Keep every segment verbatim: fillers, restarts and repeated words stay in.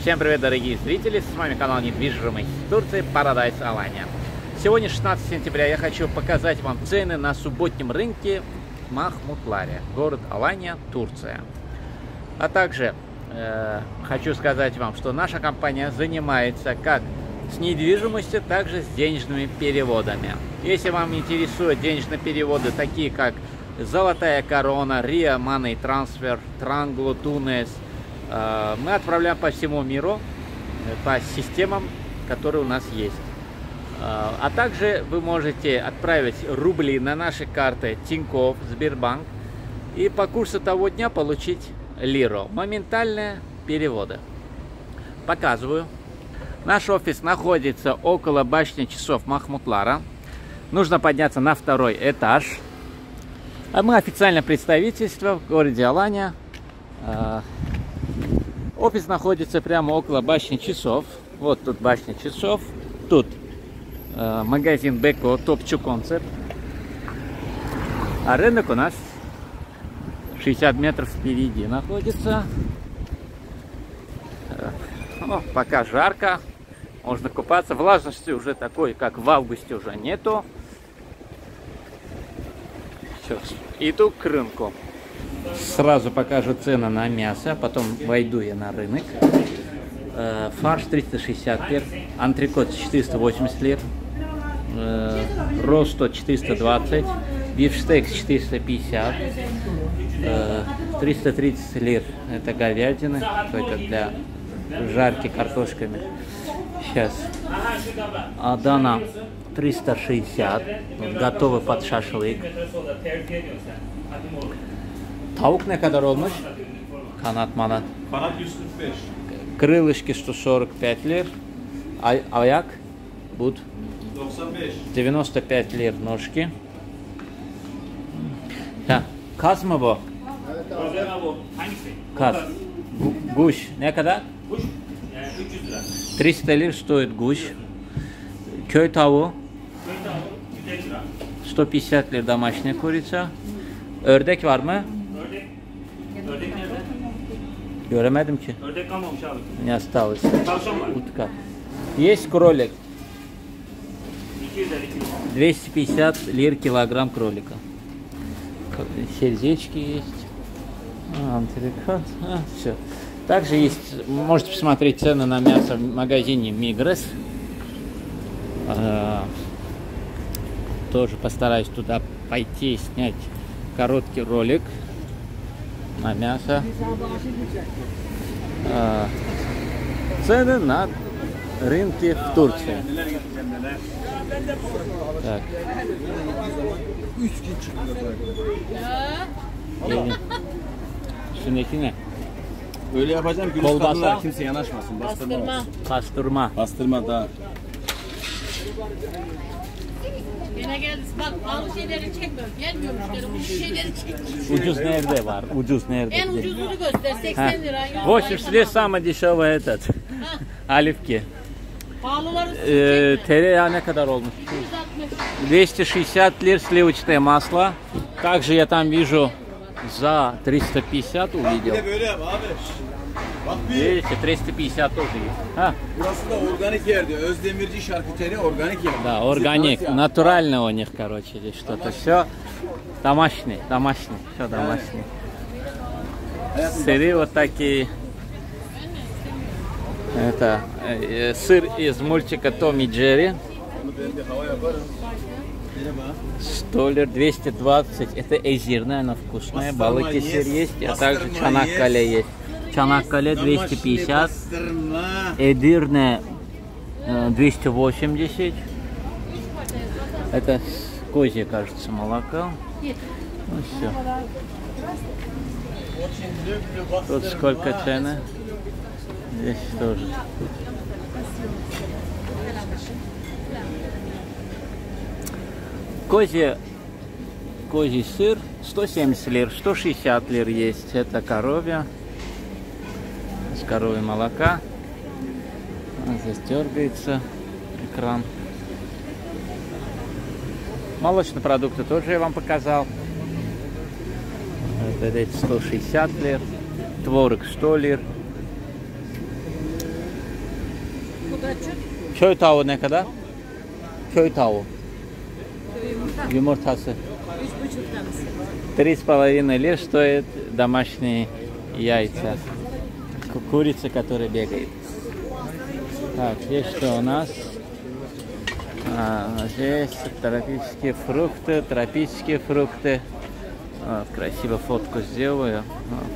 Всем привет, дорогие зрители! С вами канал недвижимость Турции Paradise Alanya. Сегодня шестнадцатое сентября. Я хочу показать вам цены на субботнем рынке в Махмутларе, город Алания, Турция. А также э, хочу сказать вам, что наша компания занимается как с недвижимостью, так же с денежными переводами. Если вам интересуют денежные переводы, такие как Золотая корона, Риа Money Transfer, Трангло, Тунес, мы отправляем по всему миру, по системам, которые у нас есть. А также вы можете отправить рубли на наши карты Тинькофф, Сбербанк и по курсу того дня получить лиру. Моментальные переводы. Показываю. Наш офис находится около башни часов Махмутлара. Нужно подняться на второй этаж. А мы официальное представительство в городе Алания. Офис находится прямо около башни часов. Вот тут башня часов. Тут э, магазин Беко, Топчу Концепт. А рынок у нас шестьдесят метров впереди находится. Э, ну, пока жарко. Можно купаться. Влажности уже такой, как в августе, уже нету. Все. Иду к рынку. Сразу покажу цены на мясо, потом войду я на рынок. Э, фарш триста шестьдесят лир, антрикот четыреста восемьдесят лир, э, росто четыреста двадцать, бифштекс четыреста пятьдесят, э, триста тридцать лир это говядина, только для жарки картошками. Сейчас. Адана триста шестьдесят, готовый под шашлык. Tavuk ne kadar olmuş? Kanat manat. Kanat yüz kırk beş. Крылышки сто сорок пять лир. А, аяк? Буд? doksan beş. девяносто пять лир ножки. Ha, kas mı bu? Özel bu. Hangisi? Kas. Гусь. Ne kadar? Kuş. Yani üç yüz lira. триста лир стоит гусь. Köy tavuğu. Köy tavuğu yüz elli lira. сто пятьдесят лир домашняя курица. Ördek var mı? Ördek. Ördek nerede? Göremedim ki. Ördek kalmamış abi. Не осталось. Tavşan var. Утка. Есть кролик. iki yüz elli kilo. двести пятьдесят лир килограмм кролика. Сердечки есть. А, антрикот. А, все. Также есть, можете посмотреть цены на мясо в магазине Мигрес. А, тоже постараюсь туда пойти и снять короткий ролик на мясо. А, цены на рынке в Турции. Так. Üstündeki ne? Öyle yapacağım ki Kol kadınlar basa. kimse yanaşmasın. Bastırma. Pastırma. Bastırma da. Yine geldi. Bak pahalı şeyleri çekmiyor. Gelmiyor müşteri. Ucuz şeyleri çekiyor. Ucuz nerede var? Ucuz nerede? En ucuzunu göster. seksen lira. восемьдесят лир самый дешевый этот. Оливки. Pahalıları Э, Тереяğı ne kadar olmuş? двести шестьдесят лир сливочное масло. Также я там вижу за триста пятьдесят увидел. Böyle yap abi. Bak bir. Видите, триста пятьдесят тоже есть. А, Burası da organik yer diyor. Özdemirci şarküteri organik yer. да, органик. Натурально у них, короче, здесь что-то. Все домашний, домашний. Все домашний. Сыры вот такие. Это э, сыр из мультика Том и Джерри. сто лир, двести двадцать. Это эзир, наверное, вкусная. Балыки сыр есть, а также чанаккале есть. Чанаккале двести пятьдесят. Эдирне э, двести восемьдесят. Это козье, кажется, молоко. Ну все. Тут сколько цены? Здесь тоже. Козье, козий сыр сто семьдесят лир, сто шестьдесят лир есть. Это коровья. С коровьего молока. А здесь дергается экран. Молочные продукты тоже я вам показал. Это сто шестьдесят лир. Творог сто лир. Köy tavuğu ne kadar? Köy tavuğu. Yumurtası. Три с половиной лир стоит домашние яйца. Ку- Курица, которая бегает. Так, здесь что у нас? А, здесь тропические фрукты, тропические фрукты. Вот, красиво фотку сделаю. Вот.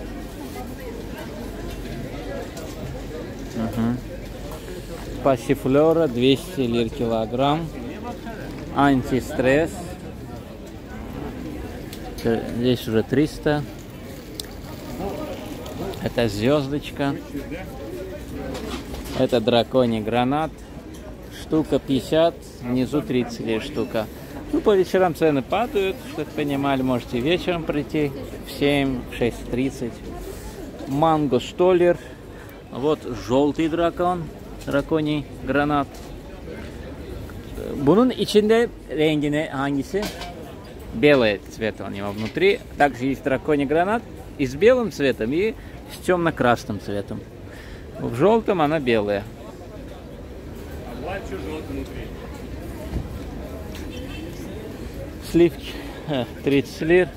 Угу. Пассифлора двести лир килограмм. Антистресс. Т- Здесь уже триста. Это звездочка. Это драконий гранат. Штука пятьдесят, внизу тридцать лир штука. Ну, по вечерам цены падают, чтобы понимали, можете вечером прийти в семь, в шесть тридцать. Манго сто лир. Вот желтый дракон, драконий гранат. Bunun içinde rengi ne, hangisi? Белый цвет у него внутри. Также есть драконий гранат и с белым цветом, и с темно-красным цветом. В желтом она белая. Сливки э, тридцать лир.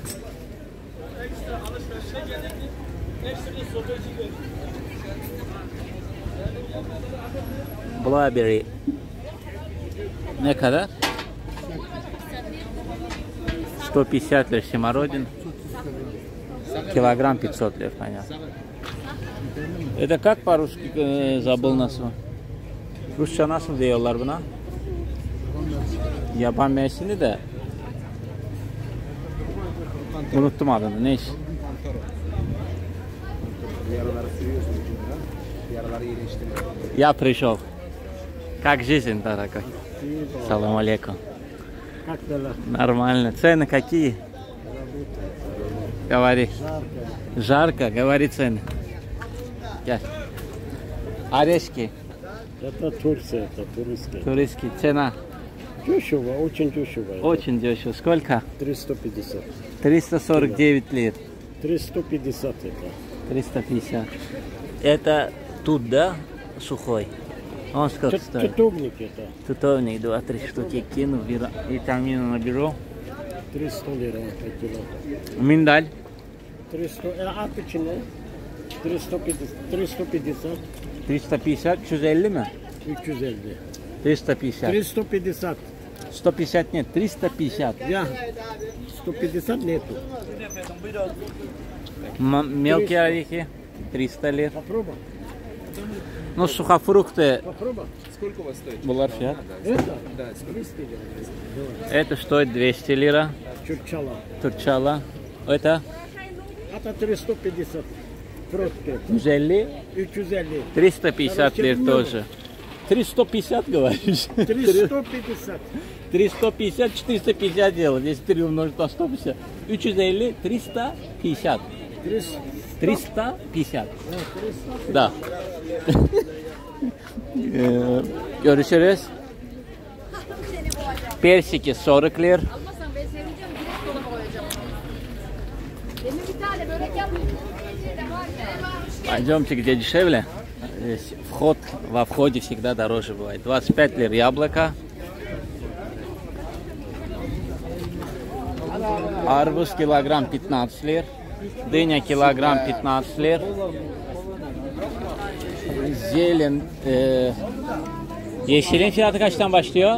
Блабери. Ne kadar? сто пятьдесят лир смородин. Килограмм пятьсот лир, понятно. Это как по-русски, э, забыл nasıl? Rusça nasıl diyorlar buna? Yaban mersini de unuttum adını. Ne iş? Я пришел. Как жизнь, дорогой? Салам алейкум. Как дела? Нормально. Цены какие? Говори. Жарко, говори цены. Gel. Орешки. Это Турция, это туристские. Туристские. Цена. Дешево, очень дешево. Очень дешево. Сколько? триста пятьдесят. триста сорок девять лир. триста пятьдесят это. триста пятьдесят. Это тут, да? Сухой. Он сколько Ту- стоит? Тутовник это. Тутовник два-три штуки кину, бира- витамины наберу. триста лир по кило. Миндаль. триста, э, а почему? триста пятьдесят. триста пятьдесят. триста пятьдесят, üç yüz elli mi? üç yüz elli. триста пятьдесят. триста пятьдесят. сто пятьдесят нет, триста пятьдесят. Я. сто пятьдесят нету. М- мелкие орехи триста лир. Попробуй. Ну, сухофрукты. Попробуй. Сколько у вас стоит? Булар фиат. Это? Да, сколько? триста лир. Это стоит двести лира. Чурчала. Турчала. Это Это триста пятьдесят. Фрукты. yüz elli. üç yüz elli. триста пятьдесят Короче, лир ну. тоже. триста пятьдесят говоришь? триста пятьдесят. триста пятьдесят, четыреста пятьдесят дело. Здесь три умножить на сто пятьдесят. üç yüz elli, триста пятьдесят. триста. триста пятьдесят. Ha, tриста. Да. Ee, Görüşürüz. Persiki сорок лир. Almasan ben seveceğim. Direkt dolaba koyacağım. Benim bir tane börek yapayım. Пойдемте, где дешевле. Здесь вход, во входе всегда дороже бывает. двадцать пять лир яблоко. Арбуз килограмм пятнадцать лир. Дыня килограмм пятнадцать лир. Zeytin, e, yeşilin fiyatı kaçtan başlıyor?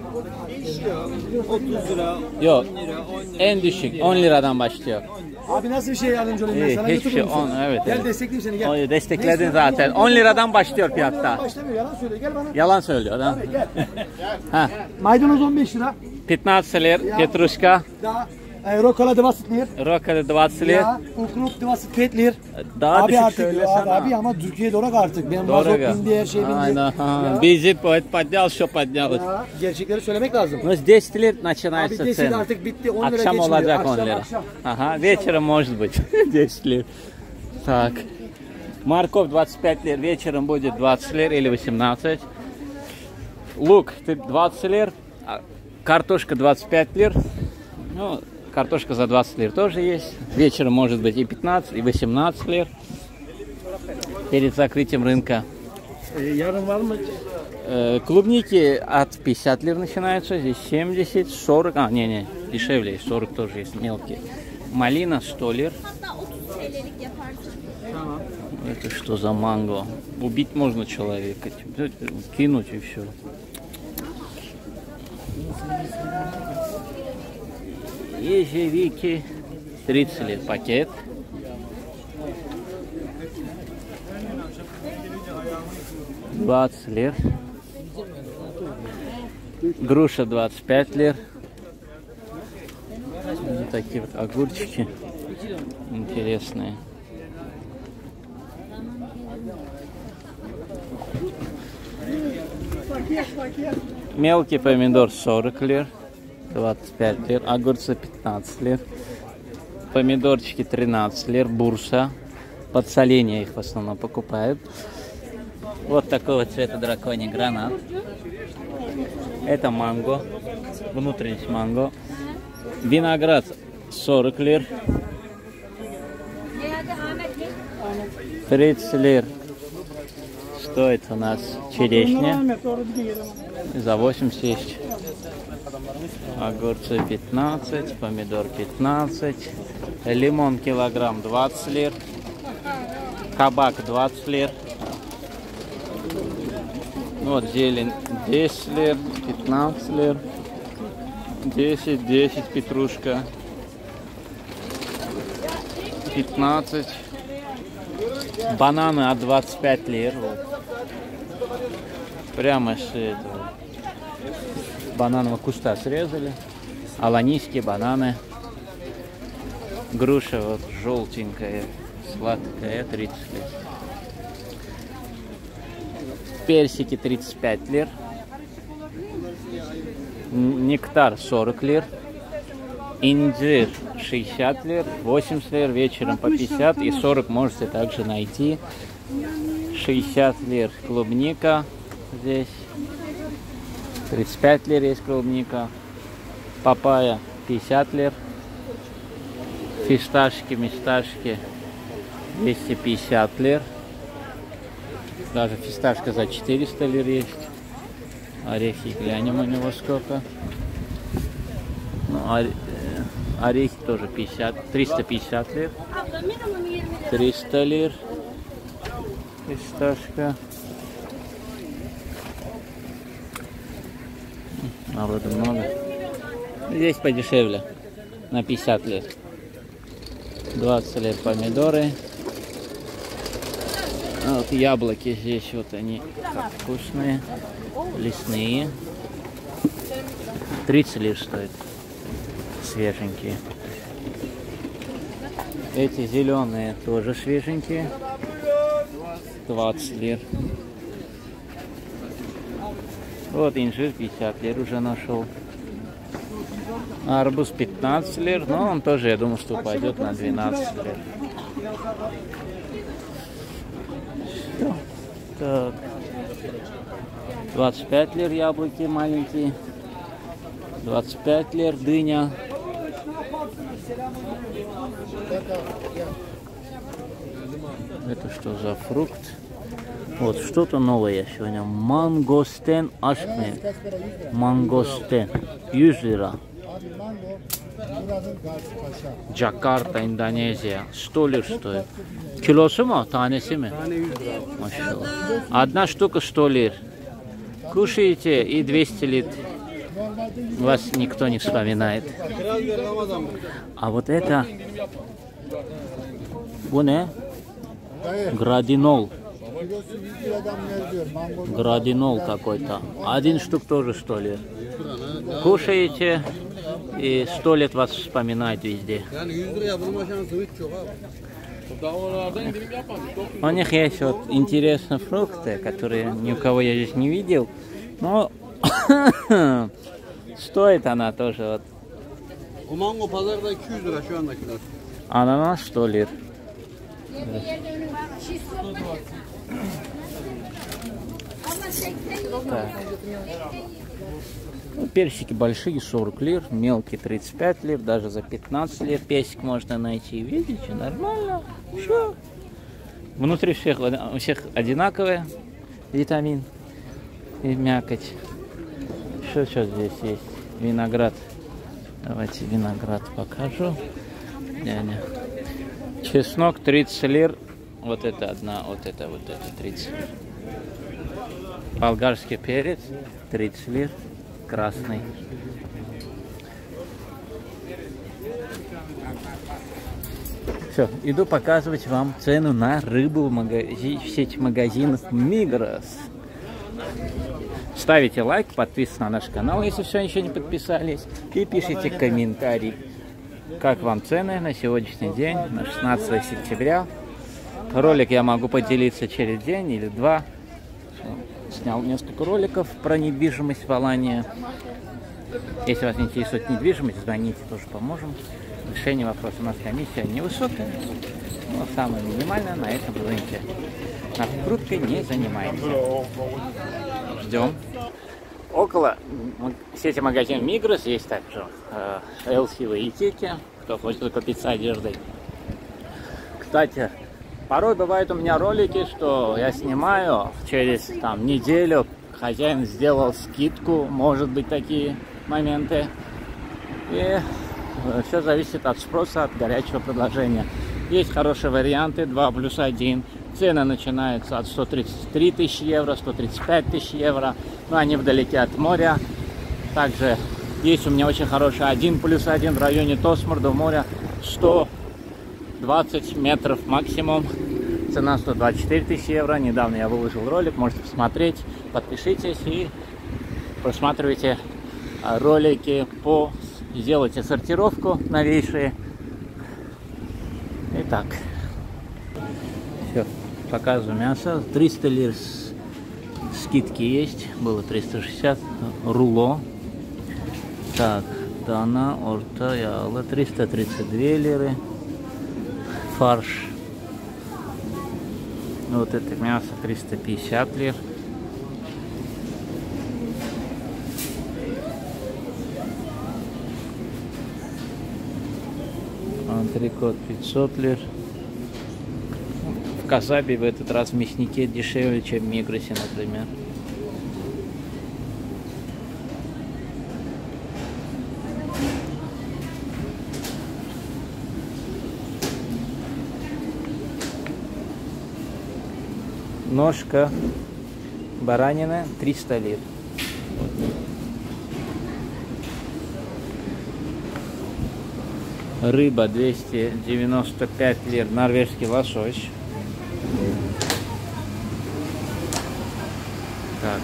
otuz lira, Yok, en düşük on liradan başlıyor. Abi nasıl bir şey yardımcı olayım ben İyi, sana? hiçbir şey YouTube'da mısın? on, evet. Gel evet. destekleyeyim seni gel. O, destekledin Neyse, zaten. on on lira- liradan başlıyor on liradan fiyatta. başlamıyor yalan söyle gel bana. Yalan söylüyor da. Gel. Ha. Maydanoz on beş lira. пятнадцать лир, петрушка, Daha e, rokola двадцать lira. роколи двадцать лир. Ya ukruk двадцать pet lira. Daha Abi düşük artık abi, söylesene. abi ama Türkiye'ye doğru artık. Benim mazot Дорого. bindi her şey bindi. Aynen. Ya, Бензин поднял, все поднялось. ya, gerçekleri söylemek lazım. Ну, с десяти лет Abi начинается desin цена. artık bitti on lira Akşam geçmiyor. olacak on Akşam lira. akşam. Ага, вечером может быть десять лир. Так. Морковь двадцать пять лир, вечером будет двадцать лир или восемнадцать. Лук двадцать лир, а картошка двадцать пять лир. Ну, картошка за двадцать лир тоже есть. Вечером может быть и пятнадцать, и восемнадцать лир. Перед закрытием рынка. Ee, yarın var mı? Э, клубники от пятьдесят лир начинаются, здесь семьдесят, сорок, а, не-не, дешевле, сорок тоже есть, мелкие. Малина сто лир. Hatta otuz T L'lik yaparsın. Это что за манго? Убить можно человека, кинуть и все. Ежевики тридцать лир пакет. двадцать лир. Груша двадцать пять лир. Вот такие вот огурчики интересные. Мелкий помидор сорок лир, двадцать пять лир, огурцы пятнадцать лир, помидорчики тринадцать лир, бурса, под соление их в основном покупают. Вот такого цвета драконий гранат. Это манго, внутренность манго. Виноград сорок лир, тридцать лир. Стоит у нас черешня за восемьдесят есть. Огурцы пятнадцать, помидор пятнадцать, лимон килограмм двадцать лир, кабак двадцать лир. Вот зелень десять лир, пятнадцать лир, десять, десять петрушка, пятнадцать. Бананы от двадцати пяти лир. Вот. Прямо с этого бананового куста срезали. Аланийские бананы. Груша вот желтенькая, сладкая, тридцать лир. Персики тридцать пять лир. Нектар сорок лир. Инжир шестьдесят лир, восемьдесят лир, вечером по пятьдесят и сорок можете также найти. шестьдесят лир клубника здесь. тридцать пять лир есть клубника. Папайя пятьдесят лир. Фисташки, мисташки двести пятьдесят лир. Даже фисташка за четыреста лир есть. Орехи, глянем у него сколько. Ну, орех... Орехи тоже пятьдесят, триста пятьдесят лир. триста лир. Фисташка. Народу много. Здесь подешевле. На пятьдесят лир. двадцать лир помидоры. А вот яблоки здесь вот они как вкусные. Лесные. тридцать лир стоит. Свеженькие. Эти зеленые тоже свеженькие. двадцать лир. Вот инжир пятьдесят лир уже нашел. Арбуз пятнадцать лир, но он тоже, я думаю, что упадет на двенадцать лир. Так. двадцать пять лир яблоки маленькие. двадцать пять лир дыня. Это что за фрукт? Вот что-то новое сегодня. Мангостен ашме. Мангостен. yüz lira. Джакарта, Индонезия. сто лир стоит. Килосу му? Танesi mi? Tane yüz lira. Машаллах. Одна штука сто лир. Кушаете и двести лир. Вас никто не вспоминает. А вот это... Bu ne? Градинол. Градинол какой-то. Один штук тоже сто лир. Кушаете и сто лет вас вспоминают везде. У них есть вот интересные фрукты, которые ни у кого я здесь не видел. Но стоит она тоже вот. O mango pazarda iki yüz lira şu anda kilosu. Ананас сто лир. Так. Ну, персики большие сорок лир, мелкие тридцать пять лир, даже за пятнадцать лир персик можно найти. Видите, нормально. Все. Внутри всех, у всех одинаковые. витамин и мякоть. Что сейчас здесь есть? Виноград. Давайте виноград покажу. Няня. Чеснок тридцать лир. Вот это одна, вот это, вот это тридцать лир. Болгарский перец тридцать лир. Красный. Все, иду показывать вам цену на рыбу в, магази... в сети магазинов Migros. Ставите лайк, подписывайтесь на наш канал, если все еще не подписались. И пишите комментарий, как вам цены на сегодняшний день, на шестнадцатое сентября. Ролик я могу поделиться через день или два. Снял несколько роликов про недвижимость в Алании. Если вас интересует недвижимость, звоните, тоже поможем. Решение вопроса. У нас комиссия невысокая, но самая минимальная на этом рынке. Накруткой не занимаемся. Ждем. Около сети магазинов Migros есть также э, эл си в Итеке, кто хочет купить одеждой. Кстати, порой бывают у меня ролики, что я снимаю, через там неделю хозяин сделал скидку, может быть такие моменты. И все зависит от спроса, от горячего предложения. Есть хорошие варианты, два плюс один. Цены начинаются от ста тридцати трёх тысяч евро, ста тридцати пяти тысяч евро. Но они вдалеке от моря. Также есть у меня очень хороший один плюс один в районе Тосморда, моря. сто двадцать метров максимум. Цена сто двадцать четыре тысячи евро. Недавно я выложил ролик, можете посмотреть. Подпишитесь и просматривайте ролики по... Сделайте сортировку новейшие. Итак, все, показываю мясо. триста лир скидки есть. Было триста шестьдесят. Руло. Так, дана, орта, яла. триста тридцать две лиры. Фарш. Вот это мясо триста пятьдесят лир. Антрикот пятьсот лир. В Касабе в этот раз в мяснике дешевле, чем в Мигросе, например. Ножка баранина триста лир. Рыба двести девяносто пять лир, норвежский лосось. Так.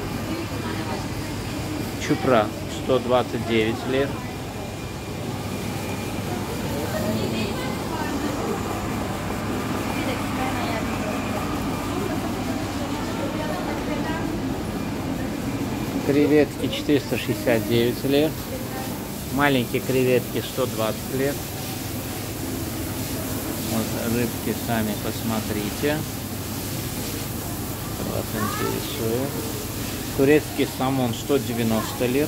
Чупра сто двадцать девять лир. Креветки четыреста шестьдесят девять лир. Маленькие креветки сто двадцать лир. Вот рыбки сами посмотрите. Вас интересует. Турецкий самон сто девяносто лир.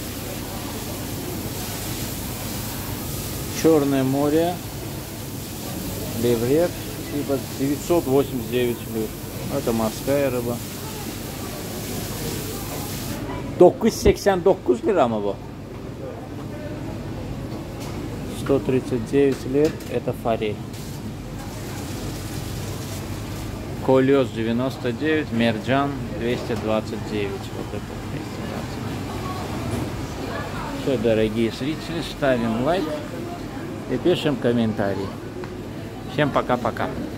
Черное море. Леврет. Типа девятьсот восемьдесят девять лир. Это морская рыба. dokuz yüz seksen dokuz lira mı bu? сто тридцать девять лир, это форель. Колес девяносто девять, мерджан двести двадцать девять. Вот это двести двадцать девять. Все, дорогие зрители, ставим лайк и пишем комментарий. Всем пока-пока.